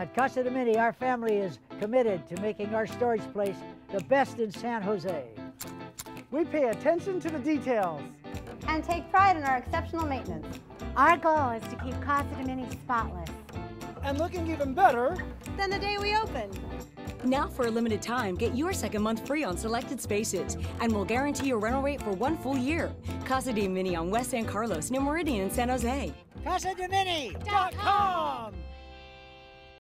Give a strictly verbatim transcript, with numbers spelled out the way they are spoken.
At Casa DeMini, our family is committed to making our storage place the best in San Jose. We pay attention to the details and take pride in our exceptional maintenance. Our goal is to keep Casa DeMini spotless and looking even better than the day we opened. Now for a limited time, get your second month free on selected spaces, and we'll guarantee your rental rate for one full year. Casa DeMini on West San Carlos, near Meridian in San Jose. Casa Demini dot com